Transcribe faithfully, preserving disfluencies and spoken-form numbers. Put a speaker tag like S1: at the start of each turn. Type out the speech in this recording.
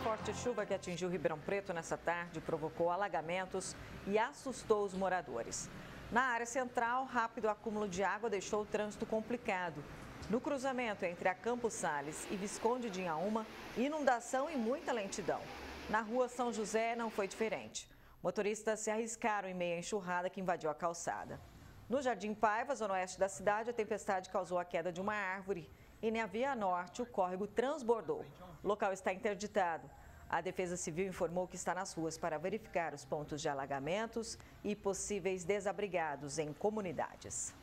S1: forte chuva que atingiu Ribeirão Preto nessa tarde provocou alagamentos e assustou os moradores. Na área central, rápido acúmulo de água deixou o trânsito complicado. No cruzamento entre a Campos Sales e Visconde de Inhaúma, inundação e muita lentidão. Na rua São José não foi diferente. Motoristas se arriscaram em meio à enxurrada que invadiu a calçada. No Jardim Paiva, zona oeste da cidade, a tempestade causou a queda de uma árvore. E na Via Norte, o córrego transbordou. O local está interditado. A Defesa Civil informou que está nas ruas para verificar os pontos de alagamentos e possíveis desabrigados em comunidades.